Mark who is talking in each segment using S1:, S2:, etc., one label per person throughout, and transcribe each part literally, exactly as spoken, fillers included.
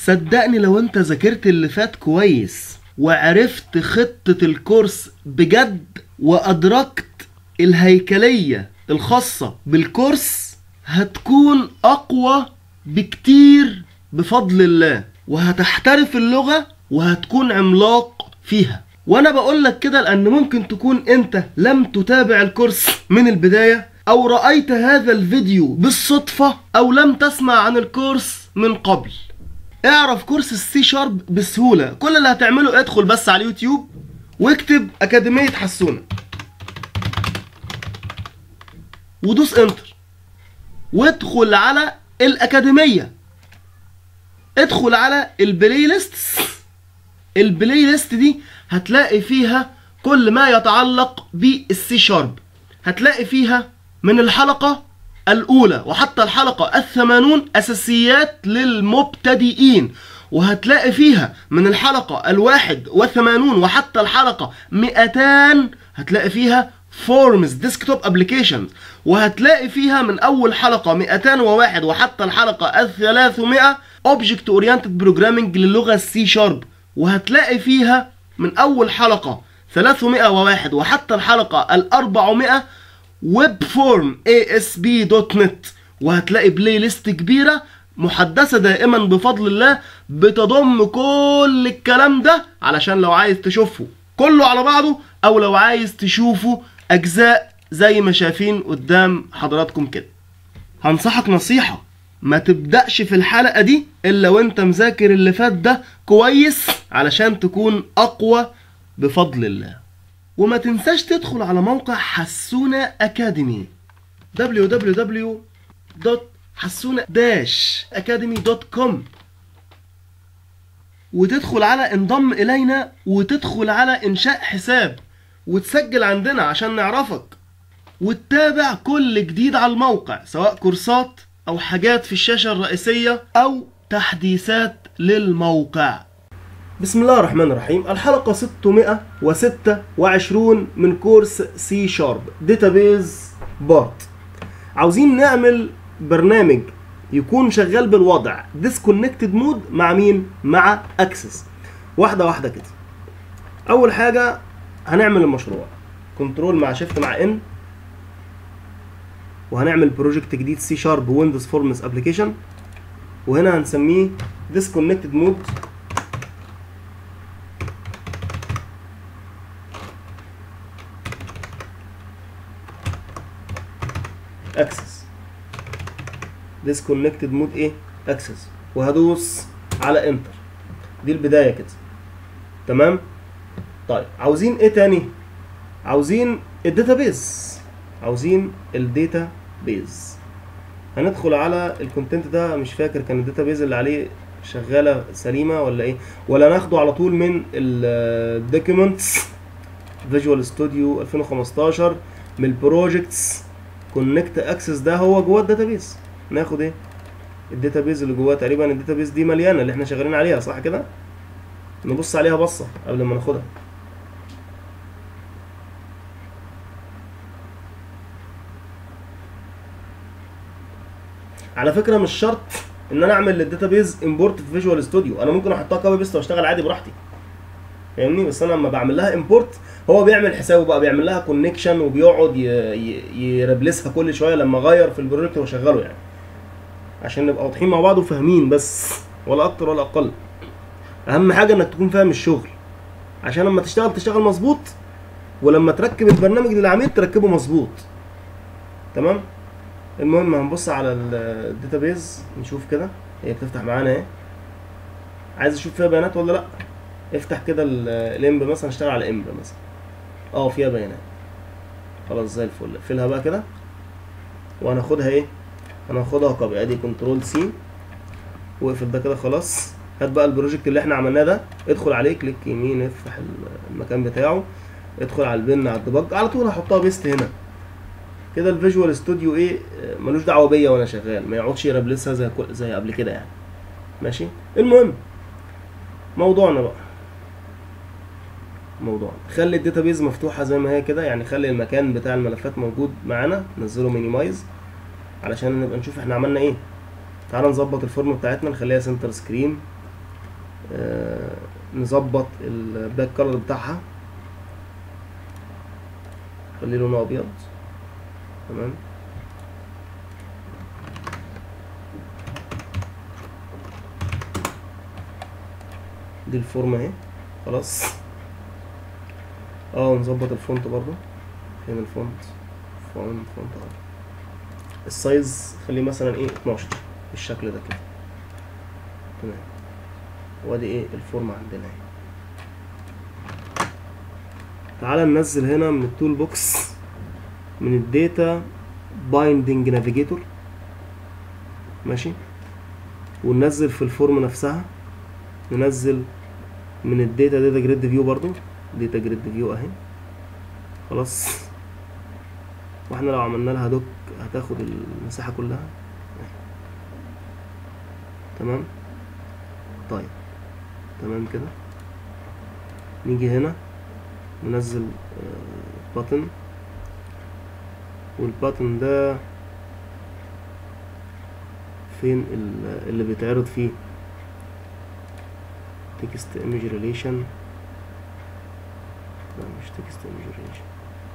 S1: صدقني لو انت ذاكرت اللي فات كويس وعرفت خطة الكورس بجد وأدركت الهيكلية الخاصة بالكورس، هتكون أقوى بكتير بفضل الله، وهتحترف اللغة وهتكون عملاق فيها. وانا بقولك كده لأن ممكن تكون انت لم تتابع الكورس من البداية، او رأيت هذا الفيديو بالصدفة، او لم تسمع عن الكورس من قبل. اعرف كورس السي شارب بسهولة. كل اللي هتعمله ادخل بس على اليوتيوب واكتب أكاديمية حسونة ودوس انتر، وادخل على الأكاديمية، ادخل على البلاي ليست. البلاي ليست دي هتلاقي فيها كل ما يتعلق بالسي شارب. هتلاقي فيها من الحلقة الأولى وحتى الحلقة الثمانون أساسيات للمبتدئين، وهتلاقي فيها من الحلقة الواحد وثمانون وحتى الحلقة مئتان هتلاقي فيها فورمز ديسكتوب ابليكيشنز، وهتلاقي فيها من أول حلقة مئتين وواحد وحتى الحلقة الثلاثمائة اوبجكت اورينتد بروجرامينج للغة السي شارب، وهتلاقي فيها من أول حلقة ثلاثمائة وواحد وحتى الحلقة الأربعمائة ويب فورم إيه إس بي دوت نت، وهتلاقي بلاي ليست كبيرة محدثة دائما بفضل الله بتضم كل الكلام ده، علشان لو عايز تشوفه كله على بعضه او لو عايز تشوفه اجزاء زي ما شايفين قدام حضراتكم كده. هنصحك نصيحة، ما تبدأش في الحلقة دي الا وانت مذاكر اللي فات ده كويس علشان تكون اقوى بفضل الله. وما تنساش تدخل على موقع حسونة أكاديمي دبليو دبليو دبليو دوت حسونة أكاديمي دوت كوم، وتدخل على انضم إلينا وتدخل على إنشاء حساب وتسجل عندنا عشان نعرفك، وتتابع كل جديد على الموقع سواء كورسات أو حاجات في الشاشة الرئيسية أو تحديثات للموقع. بسم الله الرحمن الرحيم. الحلقة ستمائة وستة وعشرين من كورس سي شارب داتابيز بارت. عاوزين نعمل برنامج يكون شغال بالوضع ديسكونكتد مود مع مين؟ مع اكسس. واحدة واحدة كده. اول حاجة هنعمل المشروع كنترول مع شيفت مع ان، وهنعمل بروجكت جديد سي شارب ويندوز فورمز ابلكيشن، وهنا هنسميه ديسكونكتد مود اكسس. ديسكونكتد مود ايه؟ اكسس، وهدوس على انتر. دي البدايه كده، تمام. طيب عاوزين ايه تاني؟ عاوزين الداتابيز، عاوزين الداتابيز. هندخل على الكونتنت ده، مش فاكر كان الداتابيز اللي عليه شغاله سليمه ولا ايه، ولا ناخده على طول من الدوكيومنتس فيجوال ستوديو ألفين وخمستاشر من البروجكتس كونكت اكسس. ده هو جوه الداتابيز. ناخد ايه؟ الداتابيز اللي جواه. تقريبا الداتابيز دي مليانه اللي احنا شغالين عليها، صح كده؟ نبص عليها بصه قبل ما ناخدها. على فكره مش شرط ان انا اعمل للداتابيز امبورت في فيجوال ستوديو، انا ممكن احطها كوبي بيست واشتغل عادي براحتي، فاهمني؟ بس انا لما بعمل لها امبورت هو بيعمل حسابه بقى، بيعمل لها كونكشن وبيقعد يربلسها كل شويه لما اغير في البروجكت واشغله، يعني عشان نبقى واضحين مع بعض وفاهمين بس، ولا اكتر ولا اقل. اهم حاجه انك تكون فاهم الشغل عشان لما تشتغل تشتغل مظبوط، ولما تركب البرنامج للعميل تركبه مظبوط، تمام. المهم هنبص على الداتابيز نشوف كده هي بتفتح معانا ايه. عايز اشوف فيها بيانات ولا لا؟ افتح كده الامب مثلا، اشتغل على امب مثلا، اه فيها بيانات، خلاص زي الفل. اقفلها بقى كده وهناخدها ايه؟ هناخدها كوبي. ادي كنترول سي واقفل ده كده خلاص. هات بقى البروجكت اللي احنا عملناه ده، ادخل عليه كليك يمين افتح المكان بتاعه، ادخل على البن على الديباج على طول. هحطها بيست هنا كده. الفيجوال ستوديو ايه ملوش دعوه بيا وانا شغال، ما يقعدش يربلسها زي زي قبل كده يعني، ماشي. المهم موضوعنا بقى، موضوعنا خلي الداتابيز مفتوحه زي ما هي كده، يعني خلي المكان بتاع الملفات موجود معانا، نزله مينيمايز علشان نبقى نشوف احنا عملنا ايه. تعالى نظبط الفورم بتاعتنا، نخليها سنتر سكرين آه نظبط الباك كلر بتاعها، خليه لونه ابيض. تمام. دي الفورمه اهي خلاص. اه نظبط الفونت برضو. فين الفونت؟ فونت فونت اه السايز خليه مثلا ايه اتناشر بالشكل ده كده. تمام. وادي ايه الفورمه عندنا اهي. تعالى ننزل هنا من التول بوكس من الداتا بايندنج نافيجيتور، ماشي، وننزل في الفورم نفسها، ننزل من الداتا داتا جريد فيو برضو، داتا جريد فيو اهي خلاص. واحنا لو عملنا لها دوك هتاخد المساحه كلها. تمام. طيب تمام كده. نيجي هنا ننزل باتن، والباتن ده فين اللي بيتعرض فيه تكست ايمج ريليشن؟ لا مش تكست ايمج ريليشن،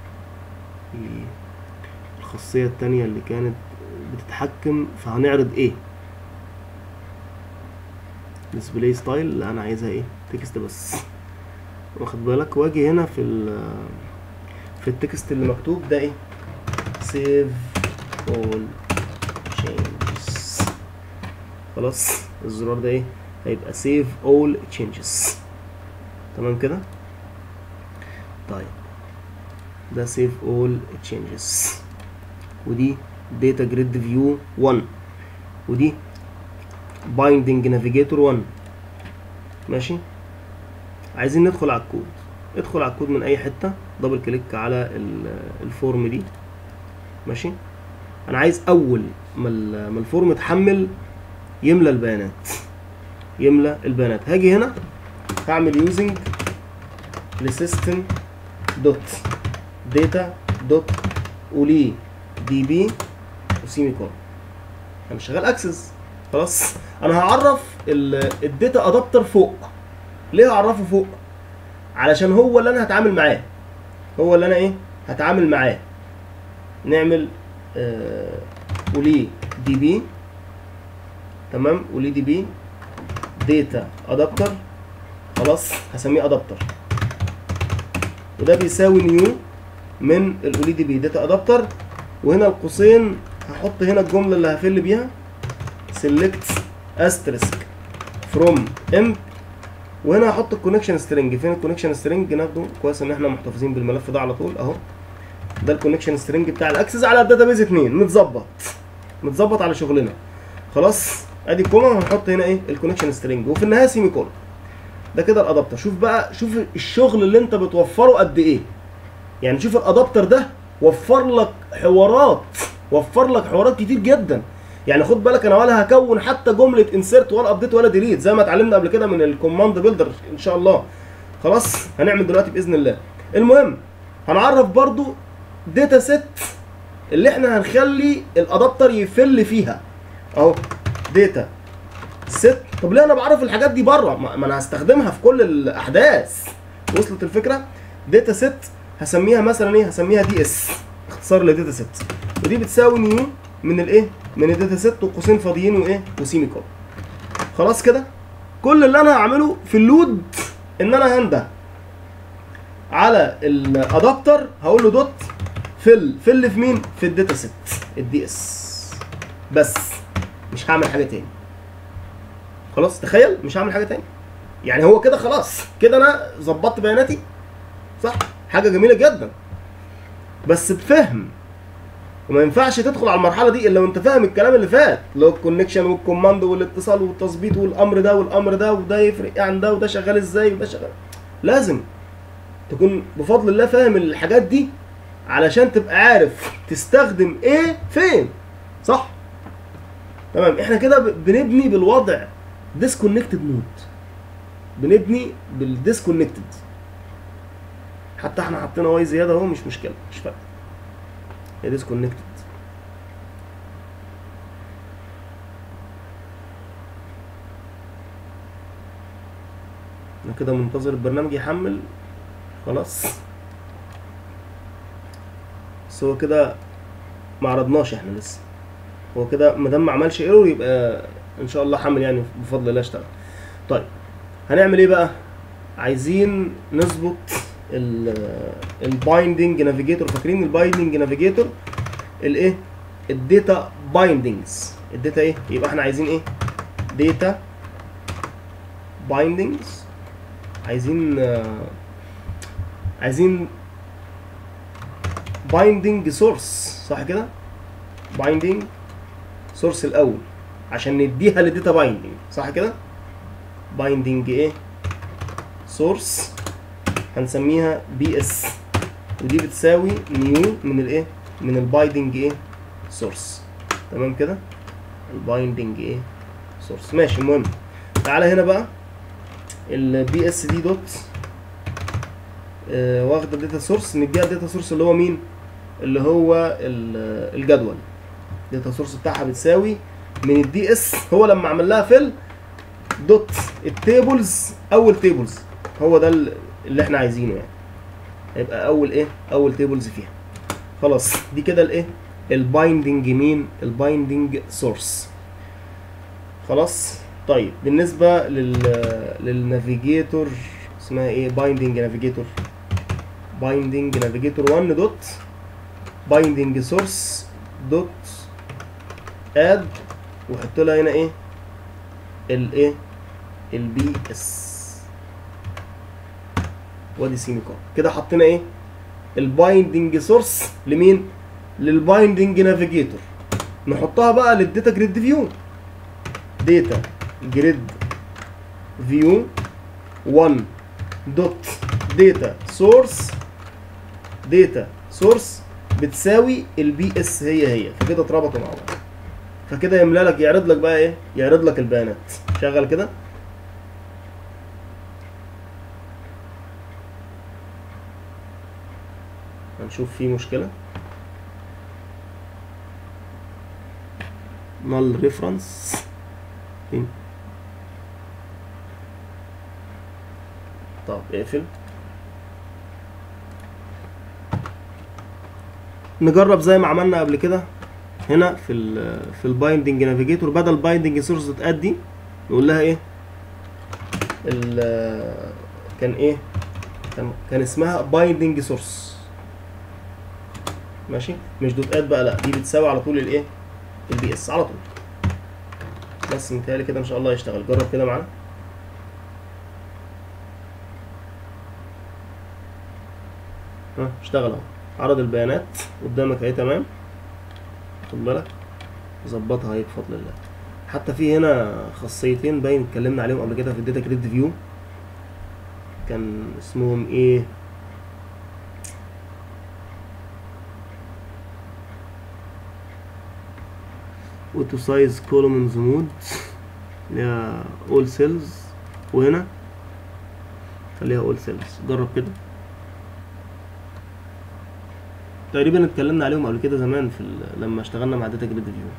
S1: الخاصية التانية اللي كانت بتتحكم فهنعرض ايه، ديسبلاي ستايل اللي انا عايزها ايه تكست بس، واخد بالك. واجي هنا في ال في التكست اللي مكتوب ده ايه save all changes خلاص. الزرار ده ايه هيبقى save all changes. تمام كده. طيب ده save all changes، ودي data grid view واحد، ودي binding navigator واحد. ماشي. عايزين ندخل على الكود. ادخل على الكود من اي حته، دبل كليك على الفورم دي. ماشي. انا عايز اول ما الفورم اتحمل يملى البيانات، يملى البيانات. هاجي هنا هعمل يوزنج لسيستم دوت داتا دوت اولي دي بي وسيمي كون. انا شغال اكسس خلاص. انا هعرف الداتا ادابتر فوق. ليه هعرفه فوق؟ علشان هو اللي انا هتعامل معاه، هو اللي انا ايه هتعامل معاه. نعمل آه اولي دي بي. تمام. اولي دي بي داتا ادابتر خلاص، هسميه ادابتر، وده بيساوي نيو من الاولي دي بي داتا ادابتر. وهنا القوسين هحط هنا الجمله اللي هفل بيها select asterisk from emp، وهنا هحط الكونكشن سترينج. فين الكونكشن سترينج؟ ناخده كويس ان احنا محتفظين بالملف ده على طول اهو. ده الكونكشن سترينج بتاع الاكسس على الداتابيز اتنين، متظبط متظبط على شغلنا خلاص. ادي كوما، وهنحط هنا ايه الكونكشن سترينج، وفي النهايه سيمي كولون. ده كده الادابتر. شوف بقى، شوف الشغل اللي انت بتوفره قد ايه. يعني شوف الادابتر ده وفر لك حوارات، وفر لك حوارات كتير جدا. يعني خد بالك انا ولا هكون حتى جمله انسيرت ولا ابديت ولا ديليت زي ما اتعلمنا قبل كده من الكوماند بيلدر ان شاء الله. خلاص هنعمل دلوقتي باذن الله. المهم هنعرف برضو داتا سيت اللي احنا هنخلي الادابتر يفل فيها اهو. داتا سيت. طب ليه انا بعرف الحاجات دي بره؟ ما انا هستخدمها في كل الاحداث. وصلت الفكره؟ داتا سيت هسميها مثلا ايه؟ هسميها دي اس، اختصار لداتا سيت، ودي بتساوي نيو من الايه؟ من الداتا سيت وقوسين فاضيين وايه؟ وسيمي كول. خلاص كده. كل اللي انا هعمله في اللود ان انا هنده على الادابتر، هقول له دوت فل. فل في مين؟ في الداتا سيت الدي اس بس، مش هعمل حاجه تاني. خلاص تخيل، مش هعمل حاجه تاني. يعني هو كده خلاص، كده انا ظبطت بياناتي صح؟ حاجه جميله جدا بس بفهم. وما ينفعش تدخل على المرحله دي الا وانت فاهم الكلام اللي فات، اللي هو الكونكشن والكوماند والاتصال والتظبيط والامر ده والامر ده، وده يفرق ايه عن ده، وده شغال ازاي وده شغال. لازم تكون بفضل الله فاهم الحاجات دي علشان تبقى عارف تستخدم ايه فين. صح؟ تمام. احنا كده بنبني بالوضع ديسكونكتد مود، بنبني بالديسكونكتد. حتى احنا حطينا واي زياده اهو، مش مشكله، مش فارقه، هي ديسكونكتد. انا كده منتظر البرنامج يحمل. خلاص بس هو كده ما عرضناش احنا لسه. هو كده ما دام ما عملش ايرور يبقى ان شاء الله حمل يعني بفضل الله اشتغل. طيب هنعمل ايه بقى؟ عايزين نظبط البايندنج نافيجيتور. فاكرين البايندنج نافيجيتور الايه؟ الداتا بايندنجز. الداتا ايه؟ يبقى احنا عايزين ايه؟ داتا بايندنجز. عايزين آه عايزين بايندنج سورس، صح كده؟ بايندنج سورس الاول عشان نديها للداتا بايندنج، صح كده؟ بايندنج ايه؟ سورس هنسميها بي اس، ودي بتساوي نيو من الايه؟ من البايندنج ايه؟ سورس. تمام كده؟ البايندنج ايه؟ سورس. ماشي. المهم تعالى هنا بقى البي اس دي دوت آه واخده الداتا سورس، نديها الداتا سورس اللي هو مين؟ اللي هو الجدول. الداتا سورس بتاعها بتساوي من الدي اس، هو لما عمل لها فيل دوت التيبلز، اول تيبلز هو ده اللي احنا عايزينه يعني، هيبقى اول ايه؟ اول تيبلز فيها. خلاص دي كده الايه؟ البايندنج مين؟ البايندنج سورس. خلاص. طيب بالنسبه لل للنافيجيتور اسمها ايه؟ بايندنج نافيجيتور. بايندنج نافيجيتور واحد دوت بايندنج سورس دوت اد، وحط لها هنا ايه؟ الايه؟ البي اس، وادي سيميكون. كده حطينا ايه؟ البايندنج سورس لمين؟ للبايندنج نافيجيتور. نحطها بقى للداتا جريد فيو. داتا جريد فيو واحد دوت داتا سورس، داتا سورس بتساوي البي اس هي هي، فكده اتربطوا مع بعض. فكده يملى لك، يعرض لك بقى ايه؟ يعرض لك البيانات. شغل كده. هنشوف فيه مشكلة. null reference فين؟ طب اقفل. نجرب زي ما عملنا قبل كده هنا في ال في البايندنج نافيجيتور، بدل بايندنج سورس دوت اد دي نقول لها ايه؟ ال كان ايه؟ كان كان اسمها بايندنج سورس. ماشي؟ مش دوت اد بقى، لا دي بتساوي على طول الايه؟ البي اس على طول. بس متهيألي كده ان شاء الله يشتغل. جرب كده معانا. ها اشتغل اهو، عرض البيانات قدامك اهي. تمام. خد بالك ظبطها اهي بفضل الله. حتى في هنا خاصيتين باين اتكلمنا عليهم قبل كده في الداتا جريد فيو، كان اسمهم ايه؟ اوتو سايز كولومنز مود اللي هي اول سيلز، وهنا خليها اول سيلز. جرب كده. تقريبا اتكلمنا عليهم قبل كده زمان في لما اشتغلنا مع داتا جريد فيو.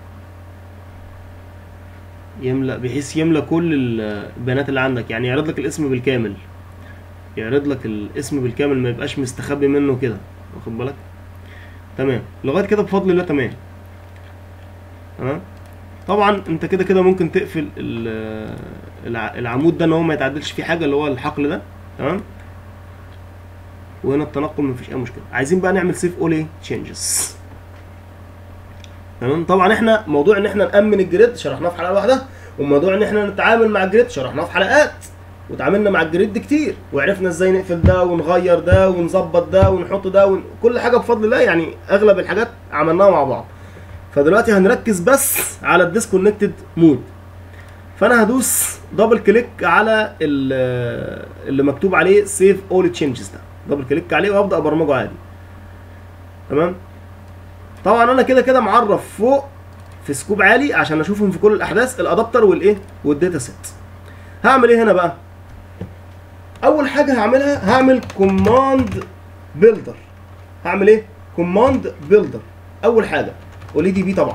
S1: يملأ بحيث يملأ كل البيانات اللي عندك، يعني يعرض لك الاسم بالكامل، يعرض لك الاسم بالكامل، ما يبقاش مستخبي منه كده، واخد بالك؟ تمام. لغايه كده بفضل الله تمام. تمام. طبعا انت كده كده ممكن تقفل العمود ده ان هو ما يتعدلش فيه حاجه، اللي هو الحقل ده. تمام. وهنا التنقل مفيش اي مشكله. عايزين بقى نعمل سيف اول ايه؟ تشينجز. تمام. طبعا احنا موضوع ان احنا نامن الجريد شرحناه في حلقه واحده، وموضوع ان احنا نتعامل مع الجريد شرحناه في حلقات، وتعاملنا مع الجريد كتير، وعرفنا ازاي نقفل ده ونغير ده ونظبط ده ونحط ده ون... كل حاجه بفضل الله، يعني اغلب الحاجات عملناها مع بعض. فدلوقتي هنركز بس على الديسكونكتد مود. فانا هدوس دبل كليك على اللي مكتوب عليه سيف اول تشينجز ده، دبل كليك عليه وابدا ابرمجه عادي. تمام. طبعا انا كده كده معرف فوق في سكوب عالي عشان اشوفهم في كل الاحداث الادابتر والايه؟ والداتا سيت. هعمل ايه هنا بقى؟ اول حاجه هعملها هعمل كوماند بيلدر. هعمل ايه؟ كوماند بيلدر. اول حاجه قولي دي بي، طبعا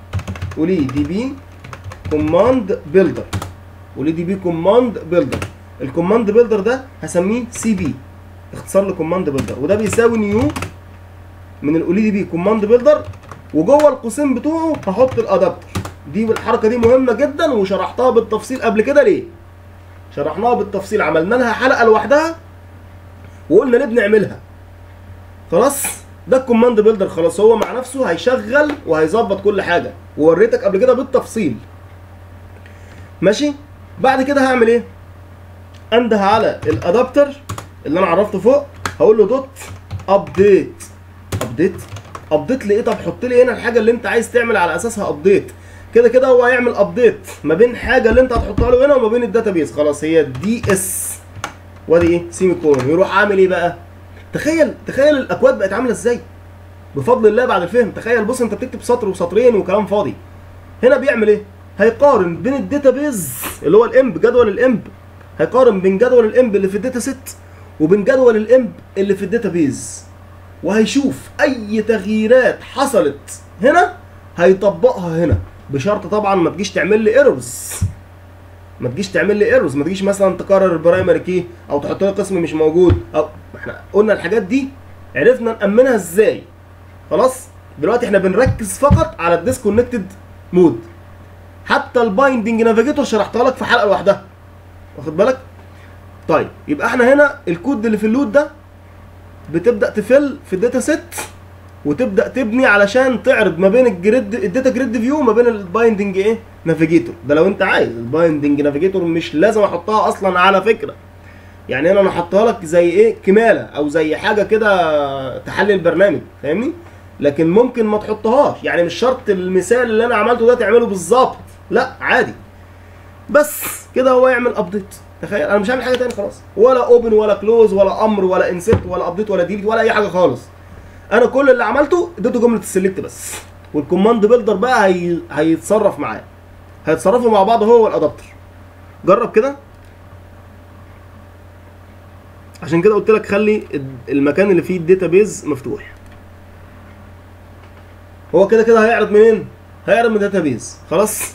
S1: قولي دي بي كوماند بيلدر، قولي دي بي كوماند بيلدر. الكوماند بيلدر ده هسميه سي بي، اختصار لكوماند بيلدر، وده بيساوي نيو من الاولي دي بي كوماند بيلدر، وجوه القوسين بتوعه هحط الادابتر. دي الحركه دي مهمه جدا وشرحتها بالتفصيل قبل كده. ليه؟ شرحناها بالتفصيل، عملنا لها حلقه لوحدها وقلنا ليه بنعملها. خلاص ده الكوماند بيلدر، خلاص هو مع نفسه هيشغل وهيظبط كل حاجه، ووريتك قبل كده بالتفصيل. ماشي. بعد كده هعمل ايه؟ انده على الادابتر اللي انا عرفته فوق، هقول له دوت ابديت. ابديت ابديت لايه؟ طب حط لي هنا الحاجه اللي انت عايز تعمل على اساسها ابديت. كده كده هو هيعمل ابديت ما بين حاجه اللي انت هتحطها له هنا وما بين الداتابيز. خلاص هي دي اس وادي ايه؟ سيمي كولون. يروح عامل ايه بقى؟ تخيل تخيل الاكواد بقت عامله ازاي بفضل الله بعد الفهم. تخيل بص، انت بتكتب سطر وسطرين وكلام فاضي، هنا بيعمل ايه؟ هيقارن بين الداتابيز اللي هو الامب، جدول الامب، هيقارن بين جدول الامب اللي في الداتا سيت وبين جدول الامب اللي في الداتابيز، وهيشوف اي تغييرات حصلت هنا هيطبقها هنا، بشرط طبعا ما تجيش تعمل لي ايرورز. ما تجيش تعمل لي ايرورز، ما تجيش مثلا تكرر البرايمري كي او تحط لي قسم مش موجود، او احنا قلنا الحاجات دي عرفنا نأمنها ازاي. خلاص دلوقتي احنا بنركز فقط على الديسكونكتد مود. حتى البايندنج نافيجيتور شرحتها لك في حلقه لوحدها، واخد بالك؟ طيب يبقى احنا هنا الكود اللي في اللود ده بتبدا تفل في الداتا سيت وتبدا تبني علشان تعرض ما بين الجريد الداتا جريد فيو وما بين البايندنج ايه؟ نافيجيتور. ده لو انت عايز البايندنج نافيجيتور مش لازم احطها اصلا على فكره. يعني هنا انا حطها لك زي ايه؟ كماله او زي حاجه كده تحلي البرنامج، فاهمني؟ لكن ممكن ما تحطهاش، يعني مش شرط المثال اللي انا عملته ده تعمله بالظبط، لا عادي. بس كده هو يعمل ابديت. تخيل انا مش هعمل حاجه تاني خلاص، ولا اوبن ولا كلوز ولا امر ولا انسيرت ولا ابديت ولا ديليت ولا اي حاجه خالص. انا كل اللي عملته اديته جمله السلكت بس، والكوماند بيلدر بقى هي... هيتصرف معاه، هيتصرفوا مع بعض هو والادابتر. جرب كده. عشان كده قلت لك خلي المكان اللي فيه الداتابيز مفتوح. هو كده كده هيعرض منين؟ هيعرض من الداتابيز. خلاص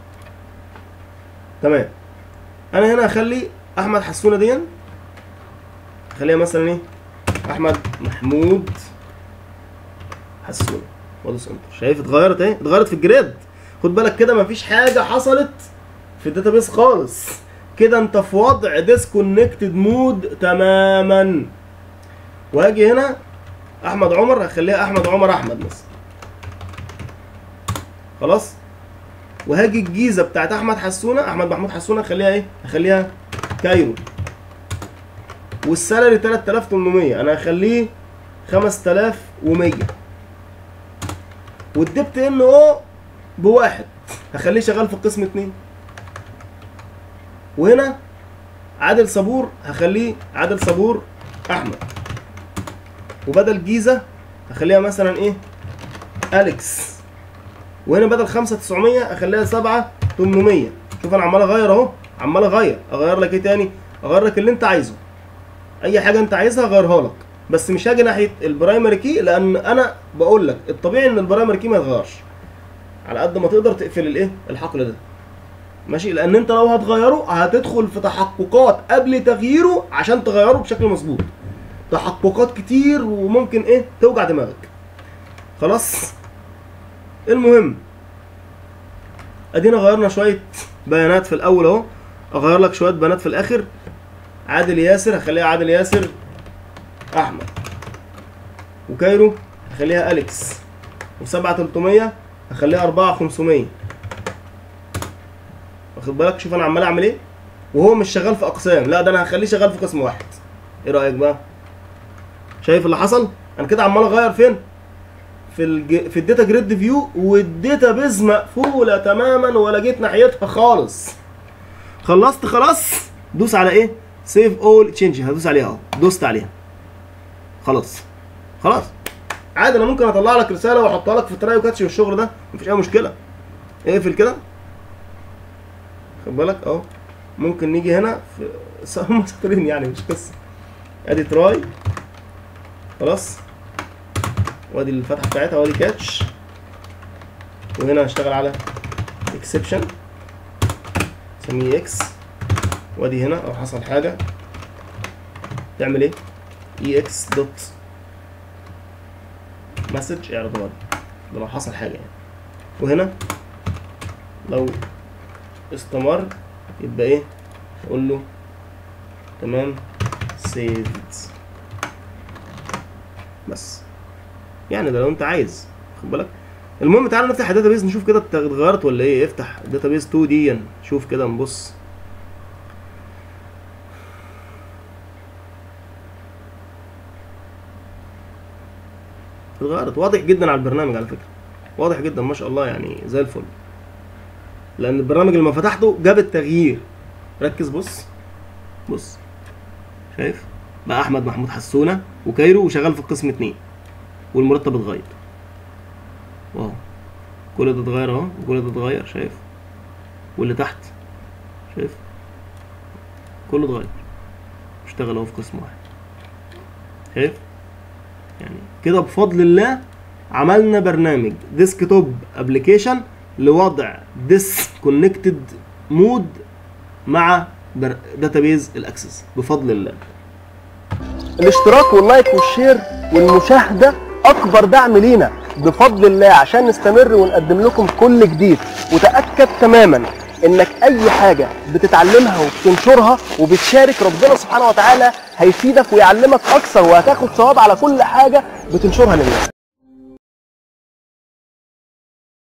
S1: تمام. انا هنا هخلي احمد حسونه دي، خليها مثلا ايه؟ احمد محمود حسونه، وادوس انتر. شايف اتغيرت اهي؟ اتغيرت في الجريد. خد بالك كده مفيش حاجه حصلت في الداتابيز خالص، كده انت في وضع ديسكونكتد مود تماما. وهاجي هنا احمد عمر هخليها احمد عمر احمد مثلا. خلاص. وهاجي الجيزه بتاعت احمد حسونه احمد محمود حسونه هخليها ايه؟ هخليها كايرو. والسالري تلاتة آلاف وتمنمية انا هخليه خمسة آلاف ومية. والدبت ان او بواحد هخليه شغال في القسم اتنين. وهنا عادل صبور هخليه عادل صبور احمد. وبدل جيزه هخليها مثلا ايه؟ اليكس. وهنا بدل خمسة تسعمية اخليها سبعة تمنمية. شوف انا عمال اغير اهو، عمال اغير اغير لك ايه تاني؟ اغير لك اللي انت عايزه. اي حاجه انت عايزها اغيرها لك، بس مش هاجي ناحيه البرايمري كي، لان انا بقول لك الطبيعي ان البرايمري كي ما يتغيرش. على قد ما تقدر تقفل الايه؟ الحقل ده. ماشي؟ لان انت لو هتغيره هتدخل في تحققات قبل تغييره عشان تغيره بشكل مظبوط. تحققات كتير وممكن ايه؟ توجع دماغك. خلاص؟ المهم ادينا غيرنا شويه بيانات في الاول اهو، اغير لك شويه بيانات في الاخر. عادل ياسر هخليها عادل ياسر احمد. وكايرو هخليها اليكس. وسبعة تلتمية هخليها اربعة خمسمية. واخد بالك؟ شوف انا عمال اعمل ايه؟ وهو مش شغال في اقسام، لا ده انا هخليه شغال في قسم واحد. ايه رايك بقى؟ شايف اللي حصل؟ انا كده عمال اغير فين؟ في الج... في الداتا جريد فيو، والداتا بيز مقفوله تماما ولا جيت ناحيتها خالص. خلصت خلاص؟ دوس على ايه؟ سيف اول تشينج. هدوس عليها اهو، دوست عليها. خلاص خلاص عادي. انا ممكن اطلع لك رساله واحطها لك في تراي وكاتش والشغل ده، مفيش اي مشكله. اقفل كده. خد بالك اهو. ممكن نيجي هنا في هم سطرين يعني مش قصه. ادي تراي. خلاص. وادي الفتحه بتاعتها وادي كاتش. وهنا هشتغل على اكسبشن، سميه اكس. وادي هنا لو حصل حاجه تعمل ايه؟ اي اكس دوت مسج اعرضها لي ده لو حصل حاجه يعني. وهنا لو استمر يبقى ايه؟ اقول له تمام saved بس. يعني ده لو انت عايز خد بالك. المهم تعالى نفتح الداتابيز نشوف كده اتغيرت ولا ايه. افتح الداتابيز اتنين دي شوف كده نبص. اتغيرت واضح جدا على البرنامج على فكره، واضح جدا ما شاء الله يعني زي الفل، لان البرنامج لما فتحته جاب التغيير. ركز بص بص شايف بقى احمد محمود حسونه وكايرو وشغال في القسم اتنين والمرتب اتغير. واو كل ده اتغير اهو وكل ده اتغير شايف، واللي تحت شايف كله اتغير. اشتغل اهو في قسم واحد شايف. يعني كده بفضل الله عملنا برنامج ديسكتوب ابلكيشن لوضع ديسكونكتد مود مع داتابيز الاكسس بفضل الله.
S2: الاشتراك واللايك والشير والمشاهده اكبر دعم لينا بفضل الله عشان نستمر ونقدم لكم كل جديد. وتاكد تماما انك اي حاجه بتتعلمها وبتنشرها وبتشارك ربنا سبحانه وتعالى هيفيدك ويعلمك اكثر، وهتاخد ثواب على كل حاجه بتنشرها للناس.